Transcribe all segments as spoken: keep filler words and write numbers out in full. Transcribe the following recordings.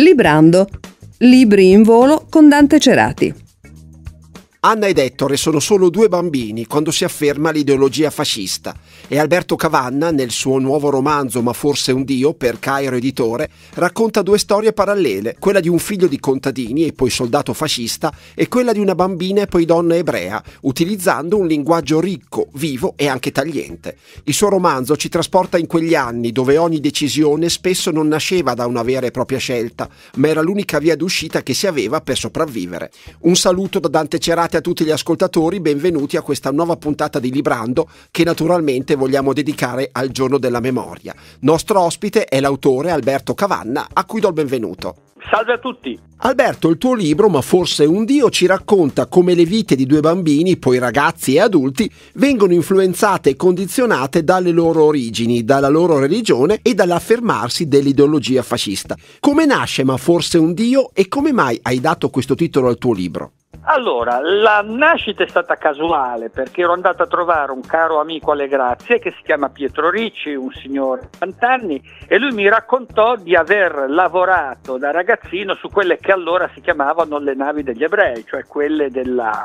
Librando. Libri in volo con Dante Cerati. Anna ed Ettore sono solo due bambini quando si afferma l'ideologia fascista e Alberto Cavanna, nel suo nuovo romanzo Ma forse un Dio, per Cairo Editore, racconta due storie parallele, quella di un figlio di contadini e poi soldato fascista e quella di una bambina e poi donna ebrea, utilizzando un linguaggio ricco, vivo e anche tagliente. Il suo romanzo ci trasporta in quegli anni dove ogni decisione spesso non nasceva da una vera e propria scelta, ma era l'unica via d'uscita che si aveva per sopravvivere. Un saluto da Dante Cerati a tutti gli ascoltatori, benvenuti a questa nuova puntata di Librando che naturalmente vogliamo dedicare al giorno della memoria. Nostro ospite è l'autore Alberto Cavanna, a cui do il benvenuto. Salve a tutti. Alberto, il tuo libro Ma forse un Dio ci racconta come le vite di due bambini, poi ragazzi e adulti, vengono influenzate e condizionate dalle loro origini, dalla loro religione e dall'affermarsi dell'ideologia fascista. Come nasce Ma forse un Dio e come mai hai dato questo titolo al tuo libro? Allora, la nascita è stata casuale perché ero andato a trovare un caro amico alle grazie che si chiama Pietro Ricci, un signore di ottanta anni, e lui mi raccontò di aver lavorato da ragazzino su quelle che allora si chiamavano le navi degli ebrei, cioè quelle della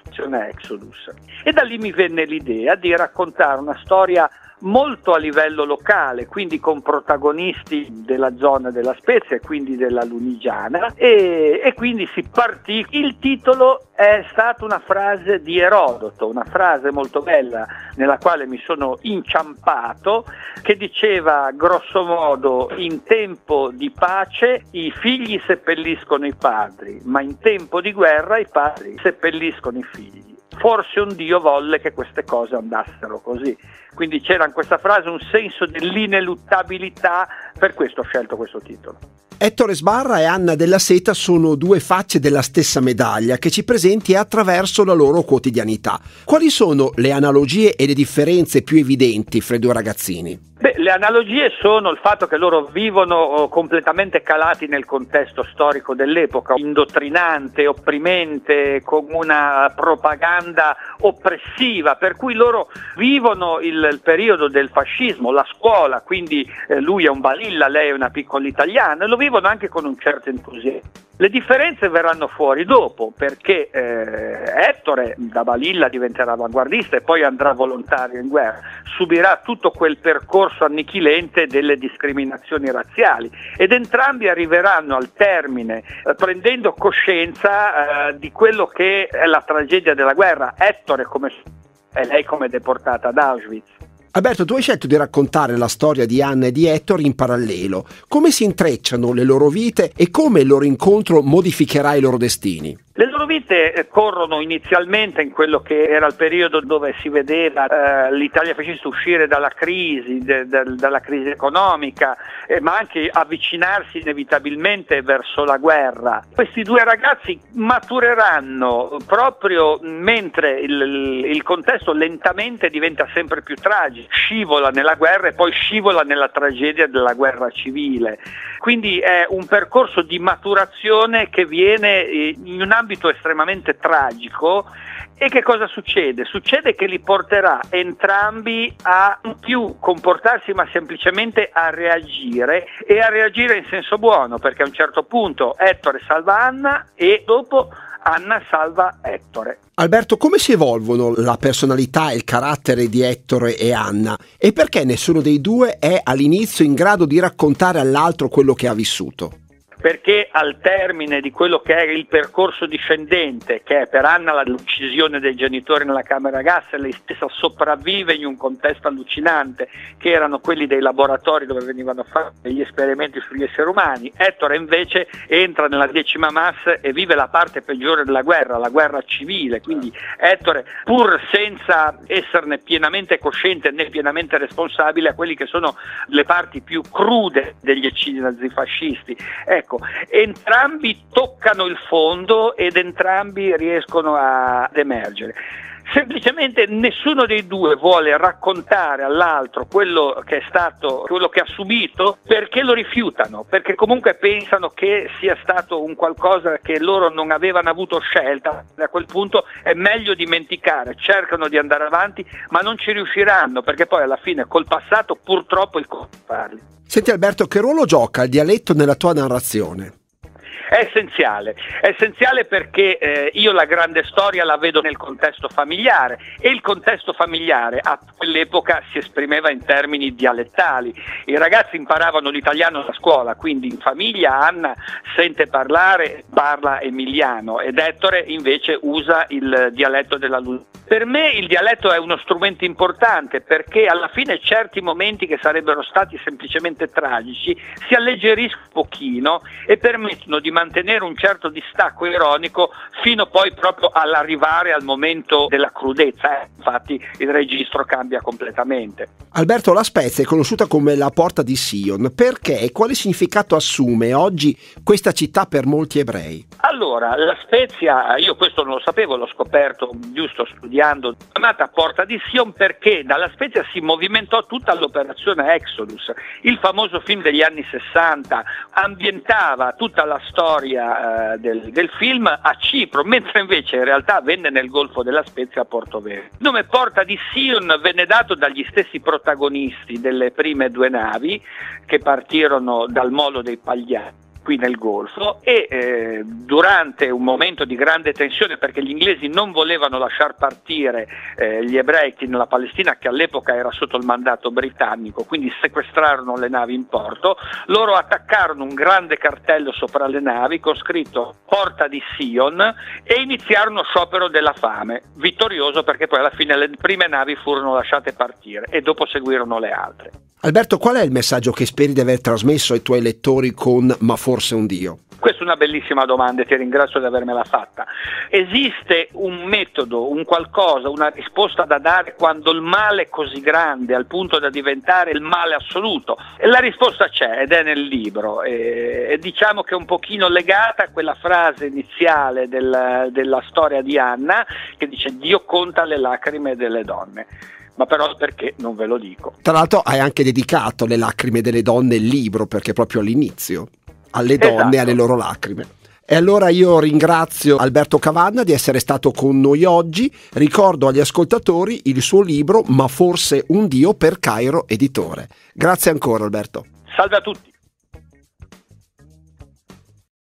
Exodus. E da lì mi venne l'idea di raccontare una storia molto a livello locale, quindi con protagonisti della zona della Spezia e quindi della Lunigiana, e, e quindi si partì. Il titolo è stata una frase di Erodoto, una frase molto bella nella quale mi sono inciampato, che diceva grosso modo: in tempo di pace i figli seppelliscono i padri, ma in tempo di guerra i padri seppelliscono i figli. Forse un Dio volle che queste cose andassero così. Quindi c'era in questa frase un senso dell'ineluttabilità, per questo ho scelto questo titolo. Ettore Sbarra e Anna della Seta sono due facce della stessa medaglia che ci presenti attraverso la loro quotidianità. Quali sono le analogie e le differenze più evidenti fra i due ragazzini? Beh, le analogie sono il fatto che loro vivono completamente calati nel contesto storico dell'epoca, indottrinante, opprimente, con una propaganda oppressiva, per cui loro vivono il, il periodo del fascismo, la scuola, quindi eh, lui è un Balilla, lei è una piccola italiana, e lo vivono anche con un certo entusiasmo. Le differenze verranno fuori dopo, perché eh, Ettore da Balilla diventerà avanguardista e poi andrà volontario in guerra, subirà tutto quel percorso annichilente delle discriminazioni razziali ed entrambi arriveranno al termine eh, prendendo coscienza eh, di quello che è la tragedia della guerra, Ettore come e lei come deportata ad Auschwitz. Alberto, tu hai scelto di raccontare la storia di Anna e di Ettore in parallelo. Come si intrecciano le loro vite e come il loro incontro modificherà i loro destini? Le loro vite corrono inizialmente in quello che era il periodo dove si vedeva eh, l'Italia fascista uscire dalla crisi, de, de, dalla crisi economica, eh, ma anche avvicinarsi inevitabilmente verso la guerra. Questi due ragazzi matureranno proprio mentre il, il contesto lentamente diventa sempre più tragico, scivola nella guerra e poi scivola nella tragedia della guerra civile. Quindi è un percorso di maturazione che viene in un ambito estremamente tragico. E che cosa succede? Succede che li porterà entrambi a non più comportarsi ma semplicemente a reagire, e a reagire in senso buono, perché a un certo punto Ettore salva Anna e dopo Anna salva Ettore. Alberto, come si evolvono la personalità e il carattere di Ettore e Anna e perché nessuno dei due è all'inizio in grado di raccontare all'altro quello che ha vissuto? Perché al termine di quello che è il percorso discendente, che è per Anna l'uccisione dei genitori nella camera a gas, lei stessa sopravvive in un contesto allucinante, che erano quelli dei laboratori dove venivano fatti gli esperimenti sugli esseri umani. Ettore invece entra nella decima massa e vive la parte peggiore della guerra, la guerra civile. Quindi Ettore, pur senza esserne pienamente cosciente né pienamente responsabile, a quelli che sono le parti più crude degli eccidi nazifascisti. Ecco, entrambi toccano il fondo ed entrambi riescono ad emergere. Semplicemente nessuno dei due vuole raccontare all'altro quello che è stato, quello che ha subito, perché lo rifiutano, perché comunque pensano che sia stato un qualcosa che loro non avevano avuto scelta. A quel punto è meglio dimenticare, cercano di andare avanti, ma non ci riusciranno, perché poi alla fine col passato purtroppo il conto parli. Senti Alberto, che ruolo gioca il dialetto nella tua narrazione? È essenziale, è essenziale perché eh, io la grande storia la vedo nel contesto familiare, e il contesto familiare a quell'epoca si esprimeva in termini dialettali. I ragazzi imparavano l'italiano a scuola, quindi in famiglia Anna sente parlare, parla emiliano, ed Ettore invece usa il dialetto della Luzia. Per me il dialetto è uno strumento importante, perché alla fine certi momenti che sarebbero stati semplicemente tragici si alleggeriscono un pochino e permettono di mantenere un certo distacco ironico fino poi proprio all'arrivare al momento della crudezza. Eh, infatti il registro cambia completamente. Alberto, La Spezia è conosciuta come la porta di Sion. Perché e quale significato assume oggi questa città per molti ebrei? Allora, La Spezia, io questo non lo sapevo, l'ho scoperto giusto studiando, chiamata Porta di Sion perché dalla Spezia si movimentò tutta l'operazione Exodus. Il famoso film degli anni sessanta ambientava tutta la storia eh, del, del film a Cipro, mentre invece in realtà venne nel Golfo della Spezia a Portovesme. Il nome Porta di Sion venne dato dagli stessi protagonisti delle prime due navi che partirono dal Molo dei Pagliari qui nel Golfo, e eh, durante un momento di grande tensione, perché gli inglesi non volevano lasciar partire eh, gli ebrei nella Palestina, che all'epoca era sotto il mandato britannico, quindi sequestrarono le navi in porto, loro attaccarono un grande cartello sopra le navi con scritto Porta di Sion e iniziarono lo sciopero della fame, vittorioso perché poi alla fine le prime navi furono lasciate partire e dopo seguirono le altre. Alberto, qual è il messaggio che speri di aver trasmesso ai tuoi lettori con Ma forse un Dio? Questa è una bellissima domanda e ti ringrazio di avermela fatta. Esiste un metodo, un qualcosa, una risposta da dare quando il male è così grande al punto da diventare il male assoluto? E la risposta c'è ed è nel libro, e, e diciamo che è un pochino legata a quella frase iniziale del, della storia di Anna che dice Dio conta le lacrime delle donne. Ma però perché non ve lo dico. Tra l'altro hai anche dedicato le lacrime delle donne il libro, perché proprio all'inizio, alle donne e esatto. alle loro lacrime. E allora io ringrazio Alberto Cavanna di essere stato con noi oggi. Ricordo agli ascoltatori il suo libro Ma forse un Dio per Cairo Editore. Grazie ancora Alberto. Salve a tutti.